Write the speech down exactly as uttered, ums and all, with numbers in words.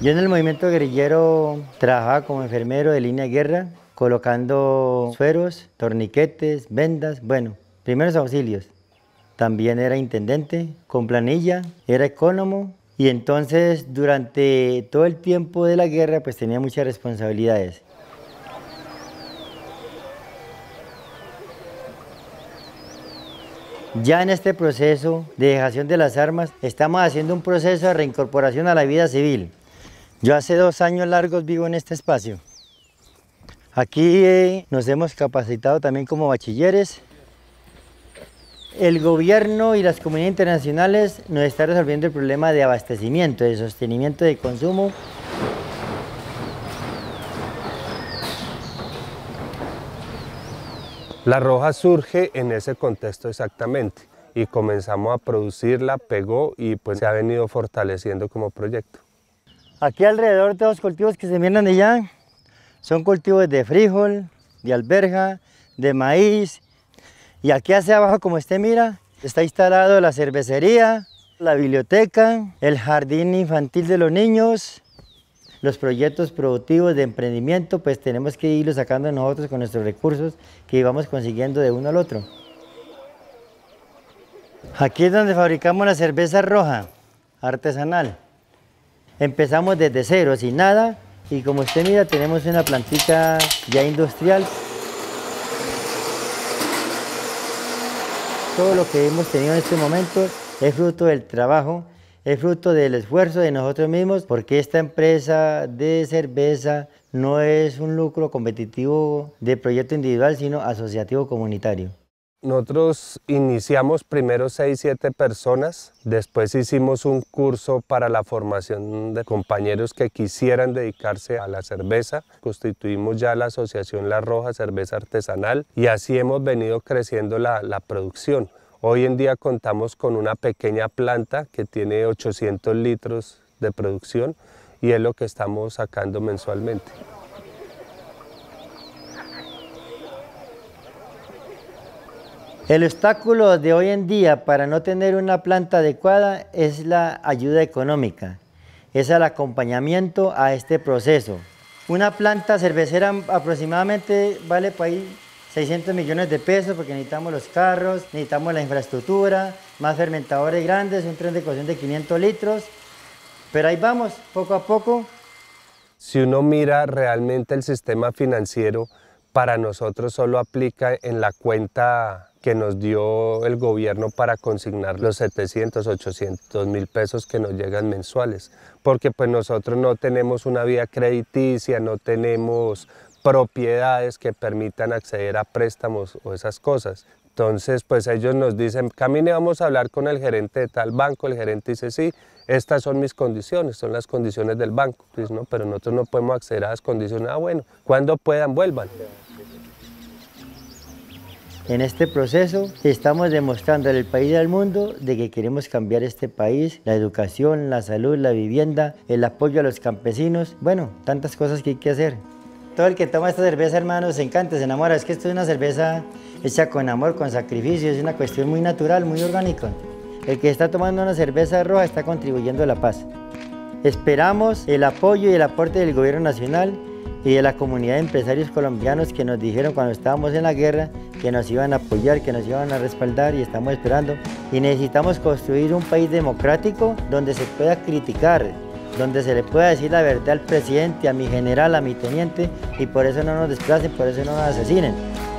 Yo en el movimiento guerrillero trabajaba como enfermero de línea de guerra, colocando sueros, torniquetes, vendas, bueno, primeros auxilios. También era intendente, con planilla, era ecónomo y entonces durante todo el tiempo de la guerra pues tenía muchas responsabilidades. Ya en este proceso de dejación de las armas estamos haciendo un proceso de reincorporación a la vida civil. Yo hace dos años largos vivo en este espacio. Aquí eh, nos hemos capacitado también como bachilleres. El gobierno y las comunidades internacionales nos están resolviendo el problema de abastecimiento, de sostenimiento de consumo. La Roja surge en ese contexto exactamente y comenzamos a producirla, pegó y pues se ha venido fortaleciendo como proyecto. Aquí alrededor de los cultivos que se miran allá son cultivos de frijol, de alberja, de maíz. Y aquí hacia abajo, como usted mira, está instalado la cervecería, la biblioteca, el jardín infantil de los niños. Los proyectos productivos de emprendimiento, pues tenemos que irlos sacando nosotros con nuestros recursos que íbamos consiguiendo de uno al otro. Aquí es donde fabricamos la cerveza roja, artesanal. Empezamos desde cero, sin nada, y como usted mira, tenemos una plantita ya industrial. Todo lo que hemos tenido en este momento es fruto del trabajo, es fruto del esfuerzo de nosotros mismos, porque esta empresa de cerveza no es un lucro competitivo de proyecto individual, sino asociativo comunitario. Nosotros iniciamos primero seis, siete personas, después hicimos un curso para la formación de compañeros que quisieran dedicarse a la cerveza, constituimos ya la asociación La Roja Cerveza Artesanal y así hemos venido creciendo la, la producción. Hoy en día contamos con una pequeña planta que tiene ochocientos litros de producción y es lo que estamos sacando mensualmente. El obstáculo de hoy en día para no tener una planta adecuada es la ayuda económica, es el acompañamiento a este proceso. Una planta cervecera aproximadamente vale para ahí seiscientos millones de pesos porque necesitamos los carros, necesitamos la infraestructura, más fermentadores grandes, un tren de cocción de quinientos litros, pero ahí vamos, poco a poco. Si uno mira realmente el sistema financiero, para nosotros solo aplica en la cuenta que nos dio el gobierno para consignar los setecientos, ochocientos mil pesos que nos llegan mensuales, porque pues nosotros no tenemos una vía crediticia, no tenemos propiedades que permitan acceder a préstamos o esas cosas. Entonces, pues ellos nos dicen, camine, vamos a hablar con el gerente de tal banco, el gerente dice, sí, estas son mis condiciones, son las condiciones del banco. Pues, no, pero nosotros no podemos acceder a las condiciones, ah, bueno, cuando puedan, vuelvan. En este proceso estamos demostrando al país y al mundo de que queremos cambiar este país, la educación, la salud, la vivienda, el apoyo a los campesinos, bueno, tantas cosas que hay que hacer. Todo el que toma esta cerveza, hermano, se encanta, se enamora. Es que esto es una cerveza hecha con amor, con sacrificio, es una cuestión muy natural, muy orgánica. El que está tomando una cerveza roja está contribuyendo a la paz. Esperamos el apoyo y el aporte del gobierno nacional y de la comunidad de empresarios colombianos que nos dijeron cuando estábamos en la guerra que nos iban a apoyar, que nos iban a respaldar y estamos esperando. Y necesitamos construir un país democrático donde se pueda criticar, donde se le pueda decir la verdad al presidente, a mi general, a mi teniente, y por eso no nos desplacen, por eso no nos asesinen.